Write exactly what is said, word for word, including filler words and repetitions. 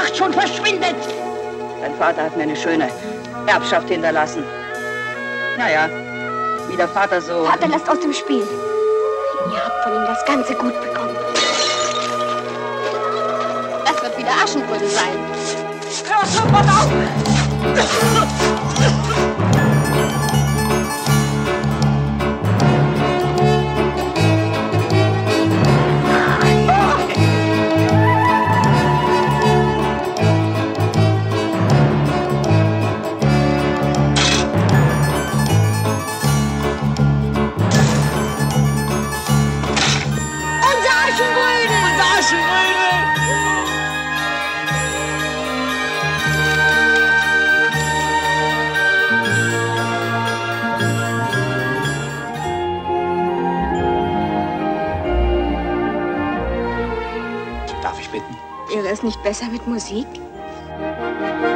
Macht schon, verschwindet! Dein Vater hat mir eine schöne Erbschaft hinterlassen. Naja, wie der Vater so... Vater, lasst aus dem Spiel. Ihr habt von ihm das ganze Gut bekommen. Das wird wieder Aschenbrödel sein. Hör sofort auf! Darf ich bitten? Wäre es nicht besser mit Musik?